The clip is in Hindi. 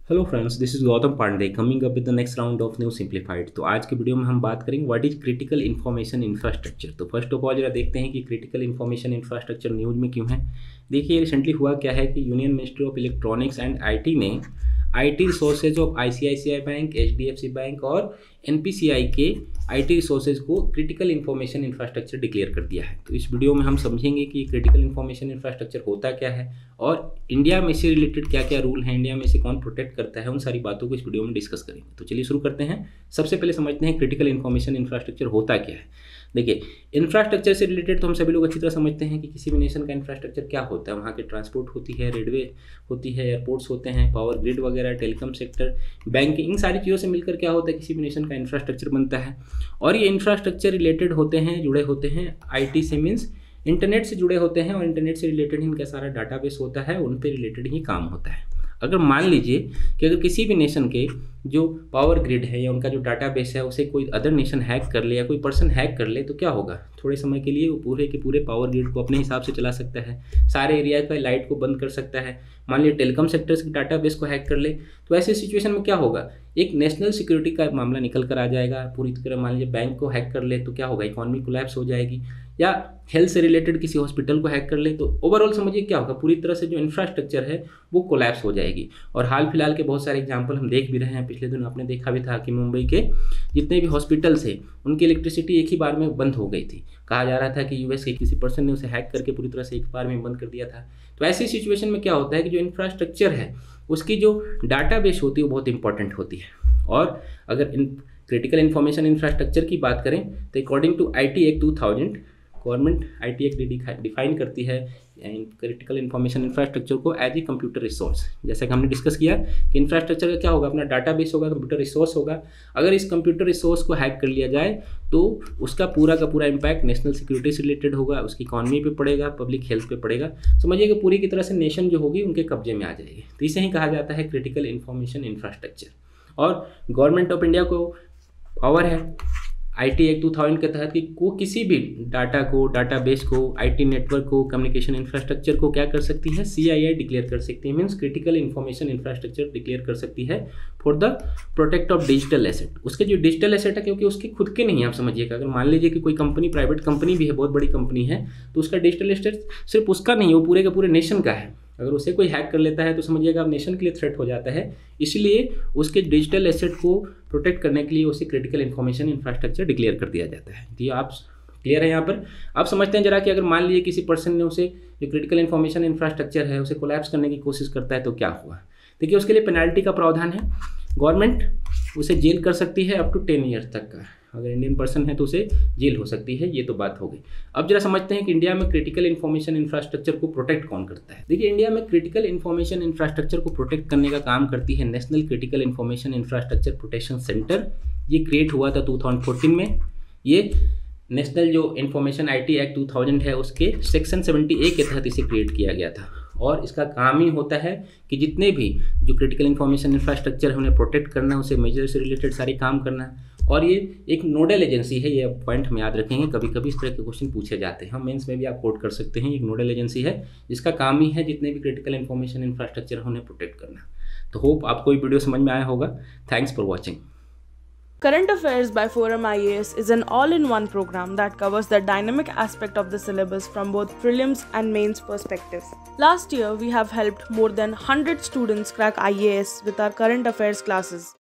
Hello friends, this is Gautam Pandey coming up with the next round of new simplified. तो आज के वीडियो में हम बात करेंगे what is critical information infrastructure. तो फर्स्ट ऑफ ऑल जरा देखते हैं कि क्रिटिकल इन्फॉर्मेशन इंफ्रास्ट्रक्चर न्यूज में क्यों है। देखिए रिसेंटली हुआ क्या है कि union ministry of electronics and IT ने IT resources of ICICI bank, HDFC bank और एनपीसीआई के आईटी रिसोर्सेज को क्रिटिकल इन्फॉर्मेशन इंफ्रास्ट्रक्चर डिक्लेयर कर दिया है। तो इस वीडियो में हम समझेंगे कि क्रिटिकल इन्फॉर्मेशन इंफ्रास्ट्रक्चर होता क्या है और इंडिया में से रिलेटेड क्या क्या रूल हैं, इंडिया में से कौन प्रोटेक्ट करता है, उन सारी बातों को इस वीडियो में डिस्कस करेंगे। तो चलिए शुरू करते हैं। सबसे पहले समझते हैं क्रिटिकल इन्फॉर्मेशन इंफ्रास्ट्रक्चर होता क्या है। देखिए, इंफ्रास्ट्रक्चर से रिलेटेड तो हम सभी लोग अच्छी तरह समझते हैं कि किसी भी नेशन का इंफ्रास्ट्रक्चर क्या होता है। वहाँ के ट्रांसपोर्ट होती है, रेलवे होती है, एयरपोर्ट्स होते हैं, पावर ग्रिड वगैरह, टेलीकॉम सेक्टर, बैंकिंग, इन सारी चीज़ों से मिलकर क्या होता है, किसी भी नेशन का इंफ्रास्ट्रक्चर बनता है। और ये इंफ्रास्ट्रक्चर रिलेटेड होते हैं, जुड़े होते हैं आईटी से, मीन्स इंटरनेट से जुड़े होते हैं और इंटरनेट से रिलेटेड इनका सारा डाटाबेस होता है, उन पे रिलेटेड ही काम होता है। अगर मान लीजिए कि अगर किसी भी नेशन के जो पावर ग्रिड है या उनका जो डाटाबेस है उसे कोई अदर नेशन हैक कर ले या कोई पर्सन हैक कर ले, तो क्या होगा, थोड़े समय के लिए वो पूरे के पूरे पावर ग्रिड को अपने हिसाब से चला सकता है, सारे एरिया का लाइट को बंद कर सकता है। मान लीजिए टेलीकॉम सेक्टर्स के डाटाबेस को हैक कर ले, तो ऐसे सिचुएशन में क्या होगा, एक नेशनल सिक्योरिटी का मामला निकल कर आ जाएगा पूरी तरह। मान लीजिए बैंक को हैक कर ले तो क्या होगा, इकॉनमी कोलैप्स हो जाएगी। या हेल्थ से रिलेटेड किसी हॉस्पिटल को हैक कर ले तो ओवरऑल समझिए क्या होगा, पूरी तरह से जो इंफ्रास्ट्रक्चर है वो कोलैप्स हो जाएगी। और हाल फिलहाल के बहुत सारे एग्जांपल हम देख भी रहे हैं। पिछले दिन आपने देखा भी था कि मुंबई के जितने भी हॉस्पिटल्स हैं उनकी इलेक्ट्रिसिटी एक ही बार में बंद हो गई थी। कहा जा रहा था कि यूएस के किसी पर्सन ने उसे हैक करके पूरी तरह से एक बार में बंद कर दिया था। तो ऐसी सिचुएशन में क्या होता है कि जो इंफ्रास्ट्रक्चर है उसकी जो डाटाबेस होती है वो बहुत इंपॉर्टेंट होती है। और अगर क्रिटिकल इन्फॉर्मेशन इंफ्रास्ट्रक्चर की बात करें तो according to IT act 2000 government IT act define करती है क्रिटिकल इन्फॉर्मेशन इंफ्रास्ट्रक्चर को एज ए कंप्यूटर रिसोर्स। जैसे कि हमने डिस्कस किया कि इंफ्रास्ट्रक्चर का क्या होगा, अपना डाटाबेस होगा, कंप्यूटर रिसोर्स होगा। अगर इस कंप्यूटर रिसोर्स को हैक कर लिया जाए तो उसका पूरा का पूरा इम्पैक्ट नेशनल सिक्योरिटी से रिलेटेड होगा, उसकी इकॉनमी पे पड़ेगा, पब्लिक हेल्थ पे पड़ेगा। समझिए कि पूरी की तरह से नेशन जो होगी उनके कब्जे में आ जाएगी। तो इसे ही कहा जाता है क्रिटिकल इन्फॉर्मेशन इंफ्रास्ट्रक्चर। और गवर्नमेंट ऑफ इंडिया को पावर है आईटी एक्ट 2000 के तहत कि वो किसी भी डाटा को, डाटाबेस को, आईटी नेटवर्क को, कम्युनिकेशन इंफ्रास्ट्रक्चर को क्या कर सकती है, सीआईआई डिक्लेयर कर सकती है, means critical information infrastructure declare कर सकती है for the protect of digital asset. उसके जो डिजिटल एसेट है, क्योंकि उसके खुद के नहीं है, आप समझिएगा। अगर मान लीजिए कि कोई कंपनी, प्राइवेट कंपनी भी है, बहुत बड़ी कंपनी है, तो उसका डिजिटल एसेट सिर्फ उसका नहीं है, वो पूरे के पूरे नेशन का है। अगर उसे कोई हैक कर लेता है तो समझिएगा अब नेशन के लिए थ्रेट हो जाता है। इसलिए उसके डिजिटल एसेट को प्रोटेक्ट करने के लिए उसे क्रिटिकल इन्फॉर्मेशन इंफ्रास्ट्रक्चर डिक्लेयर कर दिया जाता है। तो ये आप क्लियर है यहाँ पर। आप समझते हैं जरा कि अगर मान लीजिए किसी पर्सन ने उसे जो क्रिटिकल इन्फॉर्मेशन इंफ्रास्ट्रक्चर है उसे कोलैप्स करने की कोशिश करता है तो क्या हुआ। देखिए, उसके लिए पेनल्टी का प्रावधान है। गवर्नमेंट उसे जेल कर सकती है अप टू 10 ईयर्स तक का। अगर इंडियन पर्सन है तो उसे जेल हो सकती है। ये तो बात हो गई। अब जरा समझते हैं कि इंडिया में क्रिटिकल इन्फॉर्मेशन इंफ्रास्ट्रक्चर को प्रोटेक्ट कौन करता है। देखिए, इंडिया में क्रिटिकल इन्फॉर्मेशन इंफ्रास्ट्रक्चर को प्रोटेक्ट करने का काम करती है national critical information infrastructure protection centre. ये क्रिएट हुआ था 2014 में। ये नेशनल जो इन्फॉर्मेशन आईटी एक्ट 2000 है उसके सेक्शन 70A के तहत इसे क्रिएट किया गया था। और इसका काम ही होता है कि जितने भी जो क्रिटिकल इन्फॉर्मेशन इंफ्रास्ट्रक्चर है उन्हें प्रोटेक्ट करना, उसे मेजर से रिलेटेड सारे काम करना। और ये एक नोडल एजेंसी है, ये पॉइंट हम याद रखेंगे। कभी कभी इस तरह के क्वेश्चन पूछे जाते हैं, हम मेंस में भी आप कोट कर सकते हैं। एक नोडल एजेंसी है जिसका काम ही है जितने भी क्रिटिकल इन्फॉर्मेशन इंफ्रास्ट्रक्चर है उन्हें प्रोटेक्ट करना। तो होप आपको ये वीडियो समझ में आया होगा। Thanks for watching. Current Affairs by Forum IAS is an all-in-one program that covers the dynamic aspect of the syllabus from both prelims and mains perspectives. Last year, we have helped more than 100 students crack IAS with our current affairs classes.